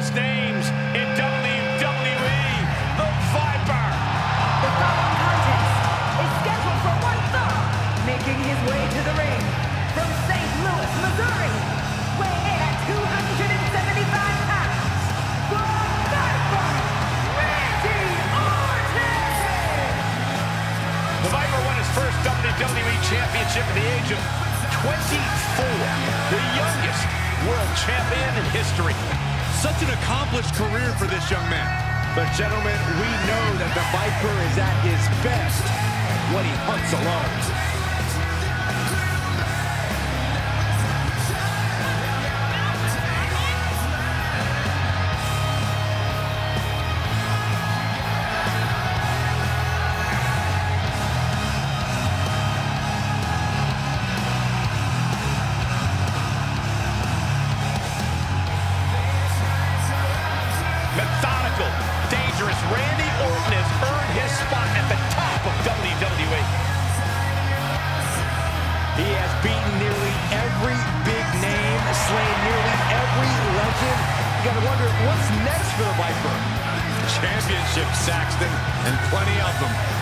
biggest names in WWE, the Viper. The following contest is scheduled for one fall, making his way to the ring from St. Louis, Missouri, weighing in at 275 pounds, the Viper, Randy Orton! The Viper won his first WWE Championship at the age of 24, the youngest world champion in history. Such an accomplished career for this young man. But gentlemen, we know that the Viper is at his best when he hunts alone. Methodical, dangerous Randy Orton has earned his spot at the top of WWE. He has beaten nearly every big name, slain nearly every legend. You gotta wonder, what's next for the Viper? Championship, Saxton, and plenty of them.